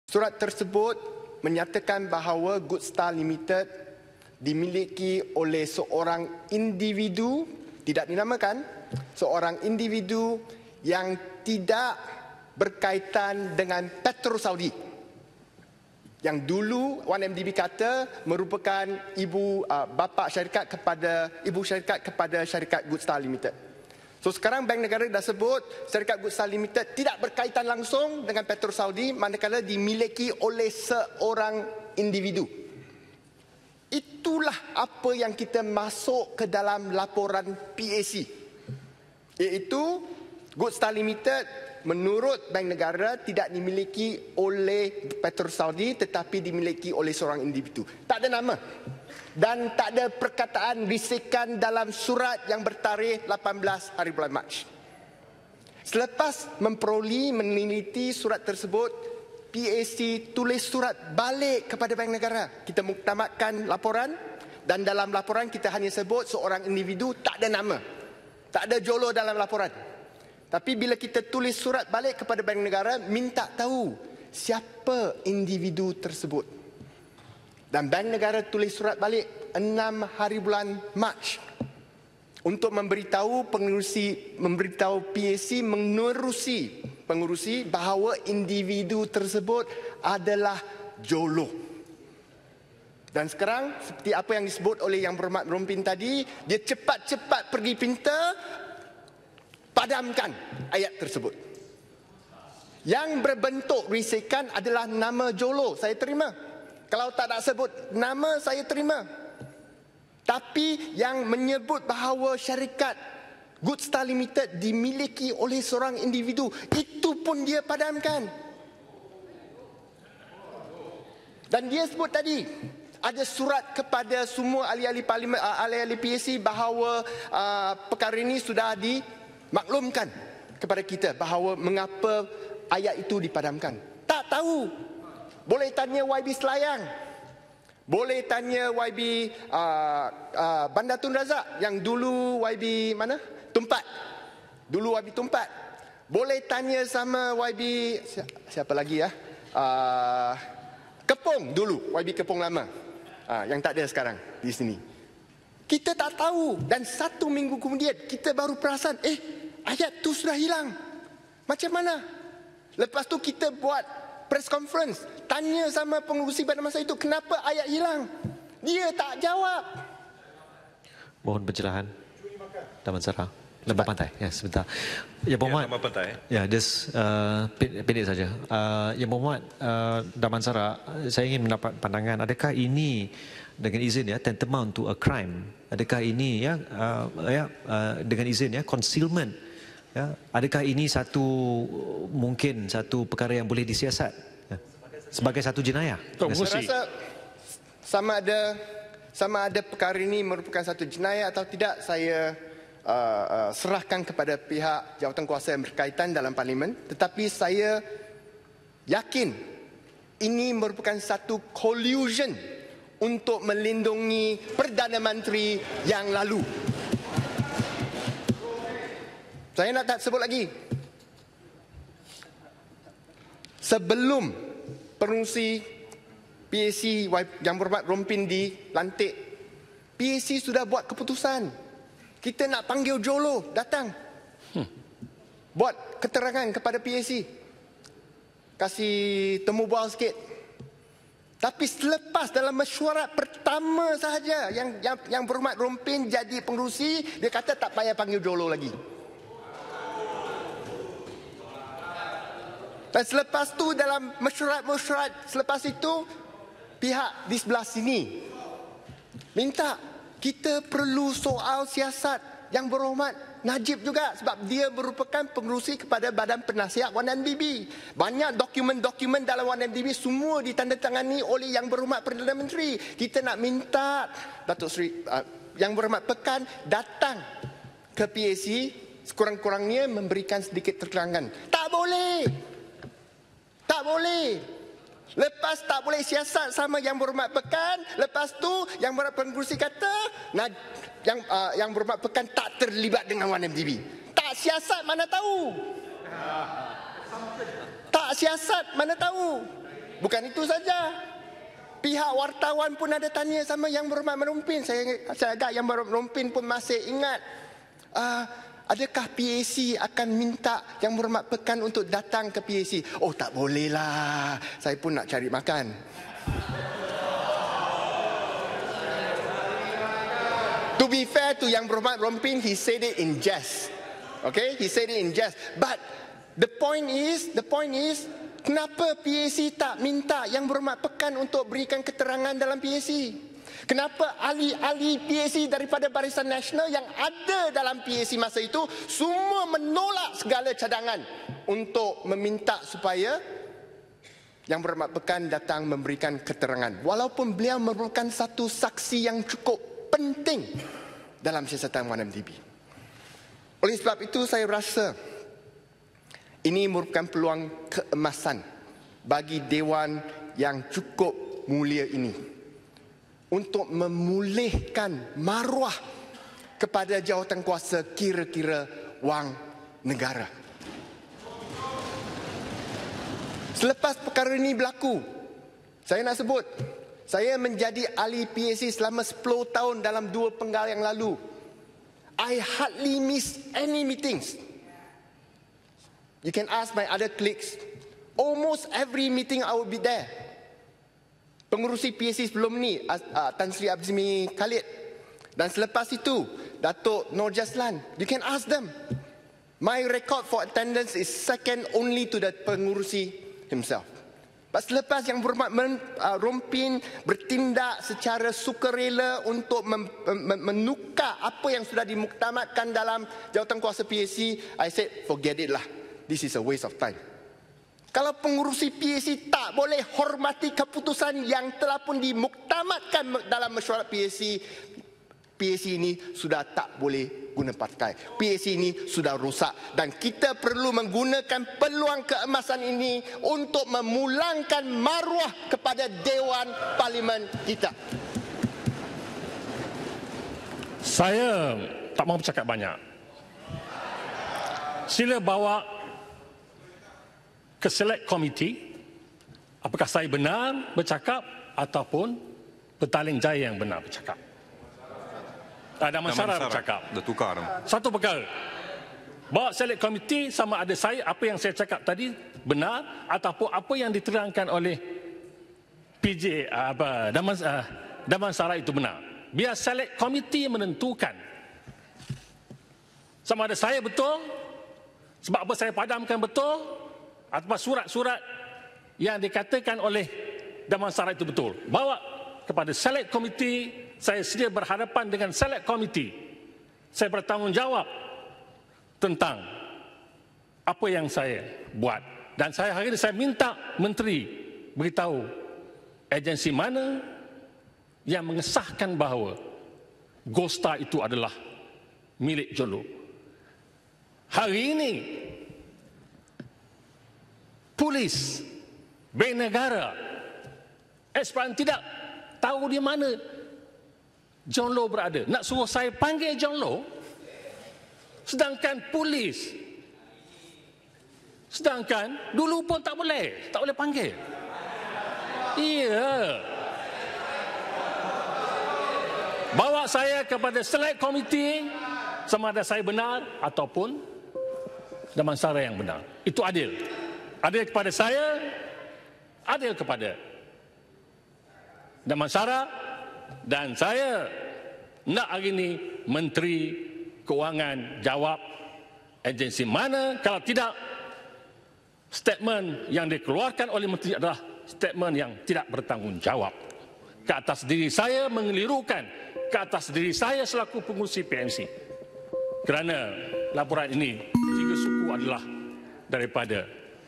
Surat tersebut menyatakan bahawa Goodstar Limited dimiliki oleh seorang individu, tidak dinamakan, seorang individu yang tidak berkaitan dengan Petro Saudi. Yang dulu 1MDB kata merupakan ibu syarikat kepada syarikat Goodstar Limited. So sekarang Bank Negara dah sebut syarikat Goodstar Limited tidak berkaitan langsung dengan Petro Saudi, manakala dimiliki oleh seorang individu. Itulah apa yang kita masuk ke dalam laporan PAC, iaitu Goodstar Limited menurut Bank Negara tidak dimiliki oleh Petro Saudi tetapi dimiliki oleh seorang individu. Tak ada nama dan tak ada perkataan bisikan dalam surat yang bertarikh 18 hari bulan Mac. Selepas meneliti surat tersebut, PAC tulis surat balik kepada Bank Negara. Kita muktamadkan laporan dan dalam laporan kita hanya sebut seorang individu, tak ada nama. Tak ada jolo dalam laporan. Tapi bila kita tulis surat balik kepada Bank Negara, minta tahu siapa individu tersebut. Dan Bank Negara tulis surat balik 6 hari bulan Mac untuk memberitahu PAC menerusi pengurusi bahawa individu tersebut adalah jolo. Dan sekarang seperti apa yang disebut oleh Yang Berhormat Rompin tadi, dia cepat-cepat pergi pinta padamkan ayat tersebut. Yang berbentuk risikan adalah nama jolo, saya terima. Kalau tak nak sebut nama, saya terima. Tapi yang menyebut bahawa syarikat Goodstar Limited dimiliki oleh seorang individu, itu pun dia padamkan. Dan dia sebut tadi, ada surat kepada semua ahli-ahli parlimen, ahli-ahli PAC bahawa perkara ini sudah dimaklumkan kepada kita bahawa mengapa ayat itu dipadamkan. Tak tahu. Boleh tanya YB Selayang. Boleh tanya YB Bandar Tun Razak yang dulu YB mana? Tumpat. Dulu YB Tumpat. Boleh tanya sama YB siapa lagi ya? Kepong dulu, YB Kepong lama. Yang tak ada sekarang di sini. Kita tak tahu dan 1 minggu kemudian kita baru perasan, ayat tu sudah hilang. Macam mana? Lepas tu kita buat press conference, tanya sama pengurusi pada masa itu, kenapa ayat hilang? Dia tak jawab. Mohon pencerahan. Damansara. Lembah Pantai. Ya, sebentar. Ya, Muhammad. Lembah Pantai. Ya, just pendek saja. Ya, Muhammad Damansara, saya ingin mendapat pandangan, adakah ini dengan izin ya tantamount to a crime? Adakah ini dengan izin ya concealment? Ya, adakah ini mungkin satu perkara yang boleh disiasat sebagai satu jenayah? Saya rasa sama ada perkara ini merupakan satu jenayah atau tidak, saya serahkan kepada pihak jawatankuasa yang berkaitan dalam parlimen. Tetapi saya yakin ini merupakan satu collusion untuk melindungi Perdana Menteri yang lalu. Saya nak tak sebut lagi. Sebelum pengurusi PAC Yang Berhormat Rompin dilantik, PAC sudah buat keputusan. Kita nak panggil jolo datang. Buat keterangan kepada PAC. Kasih temu bual sikit. Tapi selepas dalam mesyuarat pertama sahaja yang Berhormat Rompin jadi pengurusi, dia kata tak payah panggil jolo lagi. Dan selepas tu dalam mesyuarat selepas itu, pihak di sebelah sini minta kita perlu soal siasat Yang Berhormat Najib juga, sebab dia merupakan pengerusi kepada Badan Penasihat 1MDB. Banyak dokumen-dokumen dalam 1MDB semua ditandatangani oleh Yang Berhormat Perdana Menteri. Kita nak minta Datuk Seri Yang Berhormat Pekan datang ke PAC, sekurang-kurangnya memberikan sedikit keterangan. Tak boleh. Tak boleh. Lepas tak boleh siasat sama Yang Berhormat Pekan, lepas tu Yang Berhormat Pengerusi kata Yang Berhormat Pekan tak terlibat dengan 1MDB. Tak siasat mana tahu. Tak siasat mana tahu. Bukan itu saja. Pihak wartawan pun ada tanya sama Yang Berhormat Merompin. Saya agak Yang Berhormat Merompin pun masih ingat. Adakah PAC akan minta Yang Berhormat Pekan untuk datang ke PAC? Oh, tak bolehlah. Saya pun nak cari makan. To be fair to Yang Berhormat Merompin, he said it in jest. Okay, he said it in jest. But the point is, kenapa PAC tak minta Yang Berhormat Pekan untuk berikan keterangan dalam PAC? Kenapa ahli-ahli PAC daripada Barisan Nasional yang ada dalam PAC masa itu semua menolak segala cadangan untuk meminta supaya Yang Berhormat Pekan datang memberikan keterangan, walaupun beliau merupakan satu saksi yang cukup penting dalam siasatan 1MDB. Oleh sebab itu saya rasa ini merupakan peluang keemasan bagi Dewan yang cukup mulia ini untuk memulihkan maruah kepada jawatan kuasa kira-kira wang negara. Selepas perkara ini berlaku, saya nak sebut, saya menjadi ahli PAC selama 10 tahun dalam 2 penggal yang lalu. I hardly miss any meetings. You can ask my other colleagues. Almost every meeting I will be there. Pengurusi PAC sebelum ni, Tan Sri Azmi Khalid. Dan selepas itu, Datuk Nur Jaslan. You can ask them. My record for attendance is second only to the pengurusi himself. Selepas Yang Berhormat Rompin bertindak secara sukarela untuk menukar apa yang sudah dimuktamadkan dalam jawatan kuasa PAC, I said, forget it lah. This is a waste of time. Kalau pengurusi PAC tak boleh hormati keputusan yang telah pun dimuktamadkan dalam mesyuarat PAC, PAC ini sudah tak boleh guna pakai. PAC ini sudah rosak dan kita perlu menggunakan peluang keemasan ini untuk memulangkan maruah kepada Dewan Parlimen kita. Saya tak mahu bercakap banyak. Sila bawa ke select committee apakah saya benar bercakap ataupun Petaling Jaya yang benar bercakap. Daman Sarah bercakap. Dah tukar. Satu perkara. Bawa select committee sama ada saya, apa yang saya cakap tadi benar ataupun apa yang diterangkan oleh PJ Daman Sarah itu benar. Biar select committee menentukan sama ada saya betul, sebab apa saya padamkan betul, atau surat-surat yang dikatakan oleh Daman Sarah itu betul. Bawa kepada select committee. Saya sedia berhadapan dengan select committee. Saya bertanggungjawab tentang apa yang saya buat. Dan hari ini saya minta menteri beritahu agensi mana yang mengesahkan bahawa Gosta itu adalah milik John Low. Hari ini polis, bank negara, Esperan tidak tahu di mana John Low berada. Nak suruh saya panggil John Low, sedangkan polis, sedangkan dulu pun tak boleh panggil. Iya. Bawa saya kepada select committee, sama ada saya benar ataupun Daman Sarah yang benar. Itu adil. Adil kepada saya, adil kepada Daman Sarah. Dan saya nak hari ini Menteri Keuangan jawab agensi mana, kalau tidak statement yang dikeluarkan oleh Menteri adalah statement yang tidak bertanggungjawab. Ke atas diri saya mengelirukan, ke atas diri saya selaku pengurusi PMC. Kerana laporan ini 3 suku adalah daripada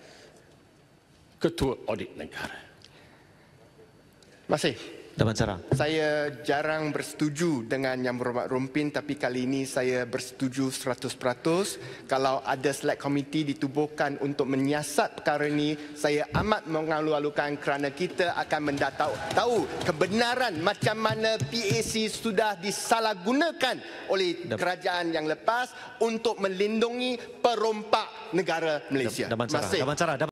Ketua Audit Negara. Terima kasih. Daman Sarah. Saya jarang bersetuju dengan Yang Berhormat Rompin, tapi kali ini saya bersetuju 100%. Kalau ada select committee ditubuhkan untuk menyiasat perkara ini, saya amat mengalu-alukan kerana kita akan tahu kebenaran macam mana PAC sudah disalahgunakan oleh kerajaan yang lepas untuk melindungi perompak negara Malaysia. Daman Sarah.